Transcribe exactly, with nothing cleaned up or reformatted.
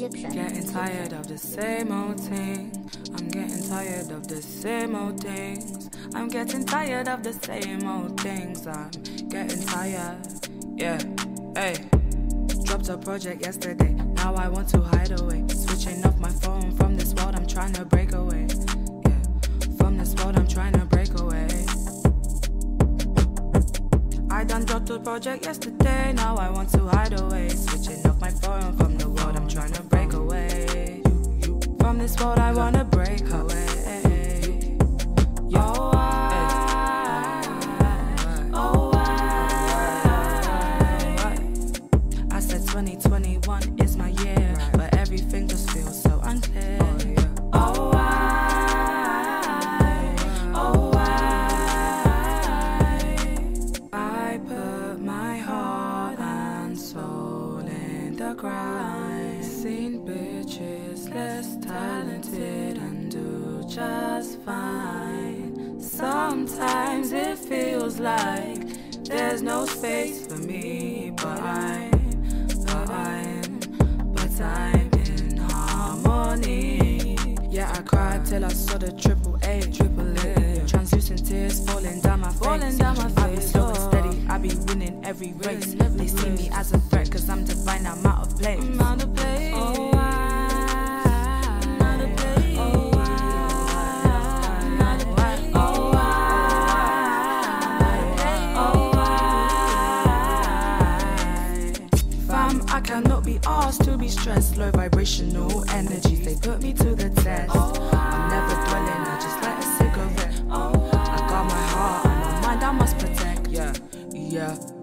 Egyptian. Getting tired of the same old thing. I'm getting tired of the same old things. I'm getting tired of the same old things. I'm getting tired. Yeah, hey. Dropped a project yesterday. Now I want to hide away. Switching off my phone from this world. I'm trying to break away. Yeah, from this world I'm trying to break away. I done dropped a project yesterday. Now I want to hide away. Switching off my phone from the world. I'm trying to break away. From this world I wanna break away. Oh, I, oh, I, I said twenty twenty-one is my year, but everything just feels so unclear. Oh, I, oh, I, I put my heart and soul in the grind. Seen bitches less talented and do just fine. Sometimes it feels like there's no space for me, but I'm, but I'm, but I'm in harmony. Yeah, I cried till I saw the triple A, triple A. Translucent tears falling down my face. Falling down my face. I be slow and steady, I be winning every race. They see me as a threat, cause I'm divine, I'm out of place. I'm out of place. Oh, I'm out of place. Oh, I'm out of place. Oh, Fam, I cannot be asked to be stressed. Low vibrational energies, they put me to the test. I'm never dwelling, I just light a cigarette. I got my heart and my mind I must protect. Yeah, yeah.